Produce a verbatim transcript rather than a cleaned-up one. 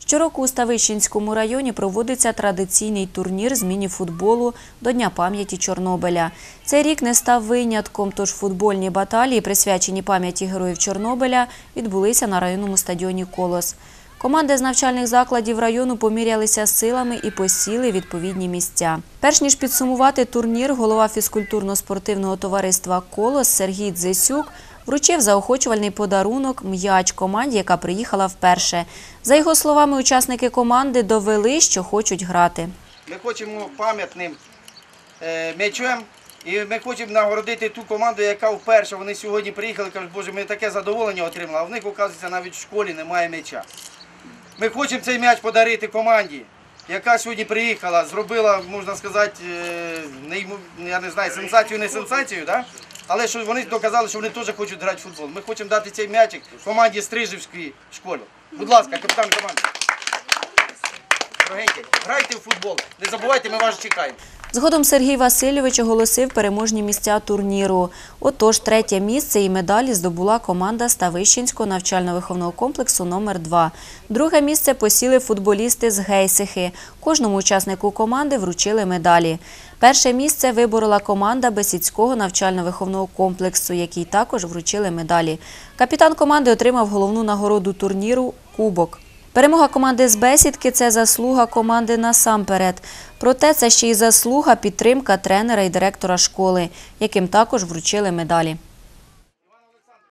Щороку у Ставищенському районі проводиться традиційний турнір з міні-футболу до Дня пам'яті Чорнобиля. Цей рік не став винятком, тож футбольні баталії, присвячені пам'яті героїв Чорнобиля, відбулися на районному стадіоні «Колос». Команди з навчальних закладів району помірялися силами і посіли відповідні місця. Перш ніж підсумувати турнір, голова фізкультурно-спортивного товариства «Колос» Сергій Дзесюк вручив заохочувальний подарунок – м'яч команді, яка приїхала вперше. За його словами, учасники команди довели, що хочуть грати. Ми хочемо пам'ятним м'ячем і ми хочемо нагородити ту команду, яка вперше, вони сьогодні приїхали, кажуть, боже, ми таке задоволення отримали, а в них, оказується, навіть в школі немає м'яча. Ми хочемо цей м'яч подарити команді, яка сьогодні приїхала, зробила, можна сказати, я не знаю, сенсацію, не сенсацію, да? Але що вони доказали, що вони теж хочуть грати в футбол. Ми хочемо дати цей м'ячик команді Стрижівської школи. Будь ласка, капітан команди. Дорогенькі, грайте в футбол. Не забувайте, ми вас чекаємо. Згодом Сергій Васильович оголосив переможні місця турніру. Отож, третє місце і медалі здобула команда Ставищенського навчально-виховного комплексу номер два. Друге місце посіли футболісти з Гейсихи. Кожному учаснику команди вручили медалі. Перше місце виборола команда Бесідського навчально-виховного комплексу, якій також вручили медалі. Капітан команди отримав головну нагороду турніру – кубок. Перемога команди з Бесідки – це заслуга команди насамперед. Проте це ще й заслуга, підтримка тренера і директора школи, яким також вручили медалі.